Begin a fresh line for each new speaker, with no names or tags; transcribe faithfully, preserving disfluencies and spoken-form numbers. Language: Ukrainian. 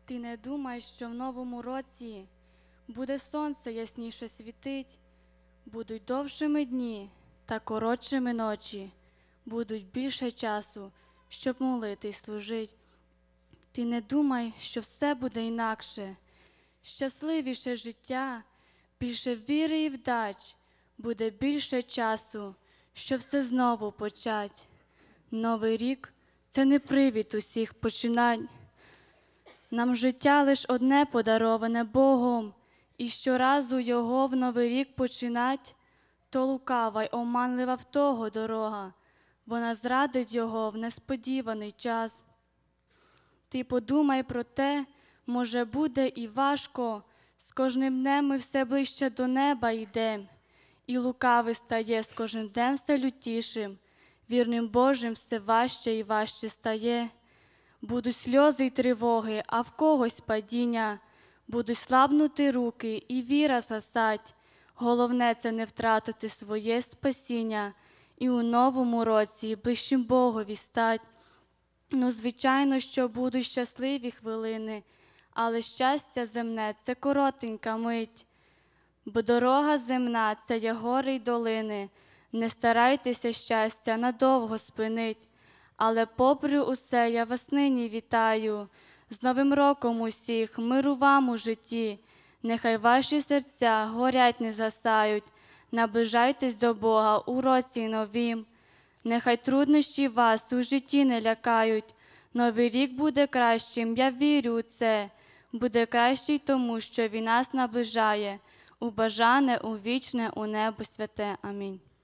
Ти не думай, що в новому році буде сонце ясніше світить, будуть довшими дні та коротшими ночі, будуть більше часу, щоб молитись, служить. Ти не думай, що все буде інакше, щасливіше життя, більше віри і вдач, буде більше часу, щоб все знову почать. Новий рік – це не привід усіх починань. Нам життя лиш одне подароване Богом, і щоразу його в новий рік починать, то лукава й оманлива в того дорога, вона зрадить його в несподіваний час. Ти подумай про те, може буде і важко, з кожним днем ми все ближче до неба йдем, і лукавий стає з кожним днем все лютішим, вірним Божим все важче і важче стає. Будуть сльози й тривоги, а в когось падіння, будуть слабнути руки і віра згасать. Головне – це не втратити своє спасіння і у новому році ближчим Богові стать. Ну, звичайно, що будуть щасливі хвилини, але щастя земне – це коротенька мить. Бо дорога земна – це є гори й долини, не старайтеся щастя надовго спинить. Але попри усе я вас нині вітаю, з Новим роком усіх, миру вам у житті. Нехай ваші серця горять не згасають, наближайтесь до Бога у році новім. Нехай труднощі вас у житті не лякають, Новий рік буде кращим, я вірю у це. Буде кращий тому, що Він нас наближає, у бажане, у вічне, у небо святе. Амінь.